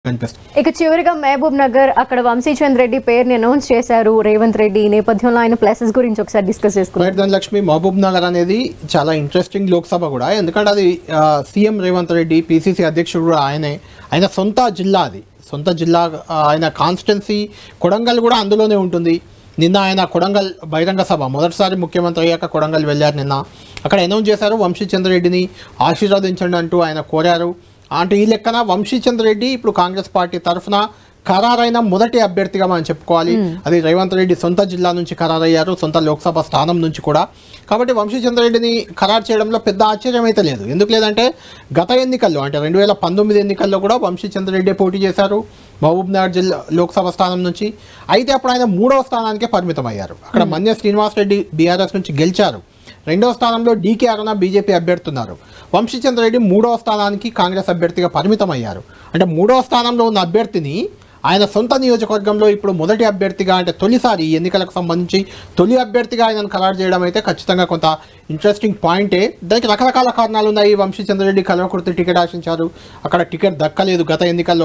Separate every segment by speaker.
Speaker 1: ఇక చివరిగా మహబూబ్ నగర్ అక్కడ వంశీచంద్ రెడ్డి పేరుని అనౌన్స్ చేశారు రేవంత్ రెడ్డి. ఈ నేపథ్యంలో ఆయన ప్లసెస్ గురించి ఒకసారి డిస్కస్ చేసుకున్నారు.
Speaker 2: ధనలక్ష్మి, మహబూబ్ నగర్ అనేది చాలా ఇంట్రెస్టింగ్ లోక్సభ కూడా, ఎందుకంటే అది సీఎం రేవంత్ రెడ్డి పిసిసి అధ్యక్షుడు కూడా ఆయన సొంత జిల్లా, అది సొంత జిల్లా. ఆయన కాన్స్టిట్యున్సీ కొడంగల్ కూడా అందులోనే ఉంటుంది. నిన్న ఆయన కొడంగల్ బహిరంగ సభ, మొదటిసారి ముఖ్యమంత్రి అయ్యాక కొడంగల్ వెళ్ళారు. నిన్న అక్కడ అనౌన్స్ చేశారు వంశీచంద్ రెడ్డిని ఆశీర్వదించండి అంటూ ఆయన కోరారు. అంటే ఈ లెక్కన వంశీచంద్ రెడ్డి ఇప్పుడు కాంగ్రెస్ పార్టీ తరఫున ఖరారైన మొదటి అభ్యర్థిగా మనం చెప్పుకోవాలి. అది రేవంత్ రెడ్డి సొంత జిల్లా నుంచి ఖరారయ్యారు, సొంత లోక్సభ స్థానం నుంచి కూడా. కాబట్టి వంశీచంద్ రెడ్డిని ఖరారు చేయడంలో పెద్ద ఆశ్చర్యం అయితే లేదు. ఎందుకు లేదంటే గత ఎన్నికల్లో, అంటే 2019 ఎన్నికల్లో కూడా వంశీచంద్ రెడ్డి పోటీ చేశారు మహబూబ్ నగర్ జిల్లా లోక్సభ స్థానం నుంచి. అయితే అప్పుడు ఆయన 3వ స్థానానికే పరిమితం అయ్యారు. అక్కడ మన్య శ్రీనివాస్ రెడ్డి బీఆర్ఎస్ నుంచి గెలిచారు. 2వ స్థానంలో డీకే అరుణ బీజేపీ అభ్యర్థి ఉన్నారు. వంశీచంద్ రెడ్డి 3వ స్థానానికి కాంగ్రెస్ అభ్యర్థిగా పరిమితం అయ్యారు. అంటే 3వ స్థానంలో ఉన్న అభ్యర్థిని ఆయన సొంత నియోజకవర్గంలో ఇప్పుడు మొదటి అభ్యర్థిగా, అంటే తొలిసారి ఈ ఎన్నికలకు సంబంధించి తొలి అభ్యర్థిగా ఆయనను ఖరారు చేయడం అయితే ఖచ్చితంగా కొంత ఇంట్రెస్టింగ్ పాయింటే. దానికి రకరకాల కారణాలు ఉన్నాయి. వంశీచంద్ రెడ్డి కల్వకుర్తి టికెట్ ఆశించారు, అక్కడ టికెట్ దక్కలేదు గత ఎన్నికల్లో.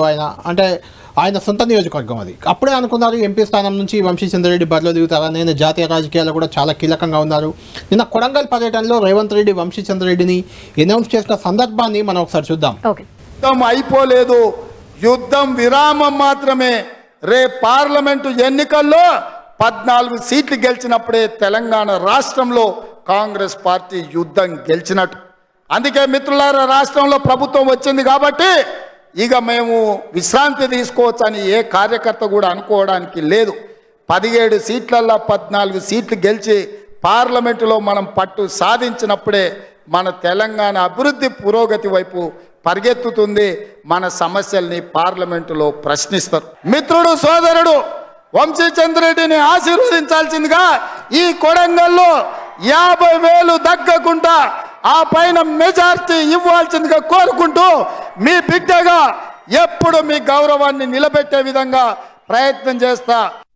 Speaker 2: ఆయన సొంత నియోజకవర్గం అది. అప్పుడే అనుకున్నారు ఎంపీ స్థానం నుంచి వంశీచంద్ రెడ్డి బరిలో దిగుతారని. ఆయన జాతీయ రాజకీయాల్లో కూడా చాలా కీలకంగా ఉన్నారు. నిన్న కొడంగల్ పర్యటనలో రేవంత్ రెడ్డి వంశీచంద్ రెడ్డిని అనౌన్స్ చేసిన సందర్భాన్ని మనం ఒకసారి చూద్దాం.
Speaker 3: యుద్ధం అయిపోలేదు, యుద్ధం విరామం మాత్రమే. పార్లమెంటు ఎన్నికల్లో 14 సీట్లు గెలిచినప్పుడే తెలంగాణ రాష్ట్రంలో కాంగ్రెస్ పార్టీ యుద్ధం గెలిచినట్టు. అందుకే మిత్రులారా, రాష్ట్రంలో ప్రభుత్వం వచ్చింది కాబట్టి ఇక మేము విశ్రాంతి తీసుకోవచ్చని ఏ కార్యకర్త కూడా అనుకోవడానికి లేదు. 17 సీట్లల్లో 14 సీట్లు గెలిచి పార్లమెంటులో మనం పట్టు సాధించినప్పుడే మన తెలంగాణ అభివృద్ధి పురోగతి వైపు పరిగెత్తుతుంది. మన సమస్యల్ని పార్లమెంటులో ప్రశ్నిస్తారు. మిత్రుడు సోదరుడు వంశీచంద్ రెడ్డిని ఆశీర్వదించాల్సిందిగా ఈ కొడంగల్లో 50,000 దగ్గకుండా ఆ పైన మెజార్టీ ఇవ్వాల్సిందిగా కోరుకుంటూ మీ బిడ్డగా ఎప్పుడు మీ గౌరవాన్ని నిలబెట్టే విధంగా ప్రయత్నం చేస్తా.